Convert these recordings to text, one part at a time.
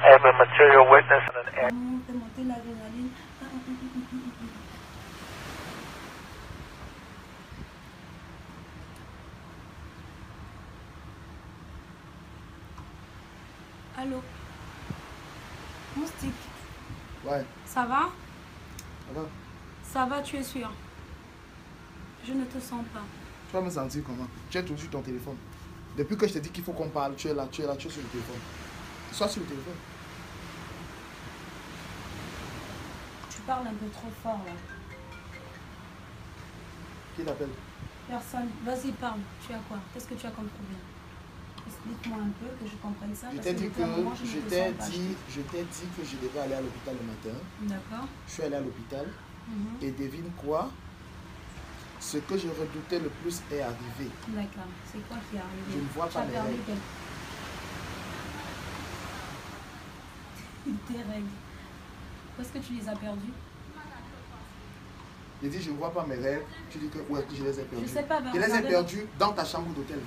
am a material witness in an act. Fais monter l'adrénaline. Allô? Moustique. Ouais, Ça va? ça va. Ça va, tu es sûr? Je ne te sens pas. Tu vas me sentir comment? Tu es toujours sur ton téléphone. Depuis que je t'ai dit qu'il faut qu'on parle, tu es là, tu es sur le téléphone. Sois sur le téléphone. Tu parles un peu trop fort là. Qui t'appelle? Personne. Vas-y, parle. Tu as quoi? Qu'est-ce que tu as comme problème? Explique-moi un peu que je comprenne ça. Je parce t'ai que dit depuis un moment, que je ne te sens pas. je t'ai dit que je devais aller à l'hôpital le matin. D'accord. Je suis allé à l'hôpital Mhm. et devine quoi? Ce que je redoutais le plus est arrivé. D'accord. C'est quoi qui est arrivé? Je ne vois Tu pas as mes perdu règles. tes règles. Où est-ce que tu les as perdues? J'ai dit je ne vois pas mes rêves. Tu dis que où est-ce que je les ai perdus? Je sais pas. Je les ai perdus dans ta chambre d'hôtel.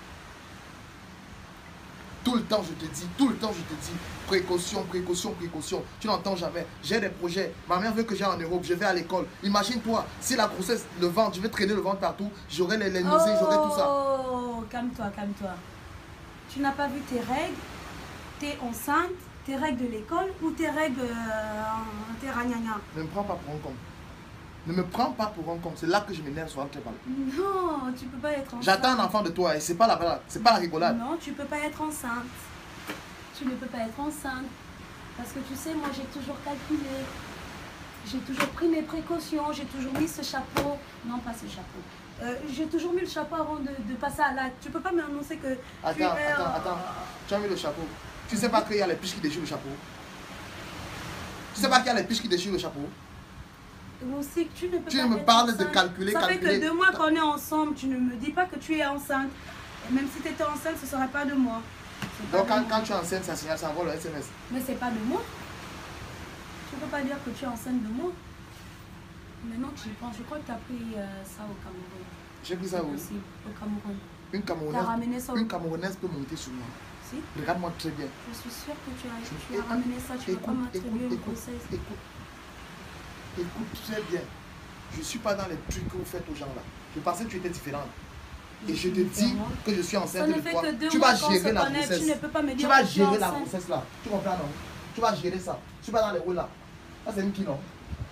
Tout le temps je te dis, précaution, précaution, précaution. Tu n'entends jamais. J'ai des projets. Ma mère veut que j'aille en Europe. Je vais à l'école. Imagine-toi, si la grossesse, le ventre, je vais traîner le ventre partout. J'aurai les nausées, j'aurai tout ça. Oh, calme-toi, calme-toi. Tu n'as pas vu tes règles? Tu es enceinte? Tes règles de l'école ou tes règles tes ragnagnas? Ne me prends pas pour un con. Ne me prends pas pour un con. C'est là que je m'énerve souvent que tu parles. Non, tu peux pas être enceinte. J'attends un enfant de toi et c'est pas la blague, c'est pas la rigolade. Non, tu peux pas être enceinte. Tu ne peux pas être enceinte. Parce que tu sais, moi j'ai toujours calculé. J'ai toujours pris mes précautions. J'ai toujours mis ce chapeau. Non, pas ce chapeau. J'ai toujours mis le chapeau avant de passer à l'acte. Tu peux pas m'annoncer que tu es... Attends. Tu as mis le chapeau. Tu sais pas qu'il y a les piches qui déchirent le chapeau. Tu sais pas qu'il y a les piches qui déchirent le chapeau. Aussi, tu ne peux Tu pas me être parles de enceinte. calculer, Ça calculer. fait que 2 mois qu'on est ensemble. Tu ne me dis pas que tu es enceinte. Et même si tu étais enceinte, ce ne serait pas de moi. Donc quand tu es enceinte, ça signale, ça envoie le SMS. Mais c'est pas de moi. Tu ne peux pas dire que tu es enceinte de moi. Maintenant que j'y pense, je crois que tu as pris ça au Cameroun. J'ai pris ça où? Possible, au Cameroun. Une T'as ramené ça au... Camerounaise peut monter sur moi. Si. Regarde-moi très bien. Je suis sûre que tu as ramené ça. Tu ne peux pas m'attribuer une grossesse. Écoute très bien. Je ne suis pas dans les trucs que vous faites aux gens là. Je pensais que tu étais différente. Et je te dis que je suis enceinte de toi. Tu vas gérer la grossesse. Tu ne peux pas me dire tu vas que tu es gérer la enceinte. grossesse là. Tu comprends non? Tu vas gérer ça. Tu vas dans les rôles là. Ça c'est une qui non?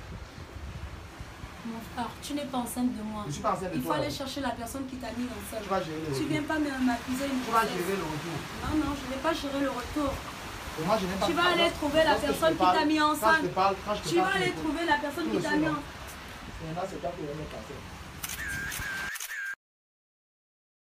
Mon frère, tu n'es pas enceinte de moi. Je suis pas enceinte de Il faut toi. aller chercher la personne qui t'a mis enceinte. Tu vas gérer le Tu retour. viens pas m'accuser une Tu vas grossesse. gérer le retour. Non, je ne vais pas gérer le retour. Et moi, je n'ai pas Tu vas aller trouver la personne qui t'a mis enceinte. Tu vas aller trouver la personne qui t'a mis enceinte. C'est là, c'est toi qui vas me casser.